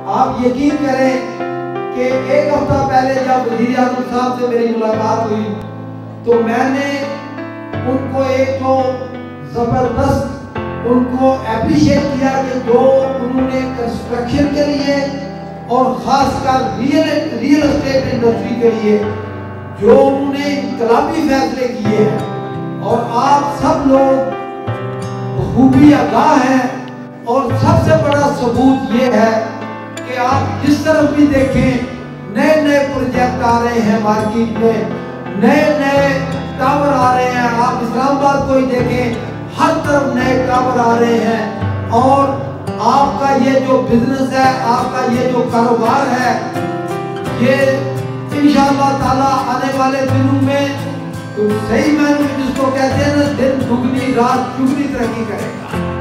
आप यकीन करें कि एक हफ्ता पहले जब वज़ीर आज़म साहब से मेरी मुलाकात हुई तो मैंने उनको एक तो ज़बरदस्त उनको अप्रिशिएट किया कि जो उन्होंने कंस्ट्रक्शन के लिए और ख़ासकर रियल एस्टेट इंडस्ट्री के लिए जो उन्होंने इनकलाबी फैसले किए हैं और आप सब लोग खूबी आगाह हैं। और सबसे बड़ा सबूत ये है कि आप जिस तरफ भी देखें नए नए प्रोजेक्ट आ रहे हैं मार्केट में, नए नए टावर आ रहे हैं। आप इस्लामाबाद को ही देखें, हर तरफ नए टावर आ रहे हैं। और आपका ये जो बिजनेस है, आपका ये जो कारोबार है, ये इंशाअल्लाह ताला आने वाले दिनों में तो सही मायने में जिसको कहते हैं ना, दिन दुगनी रात चुगनी तरक्की करेगा।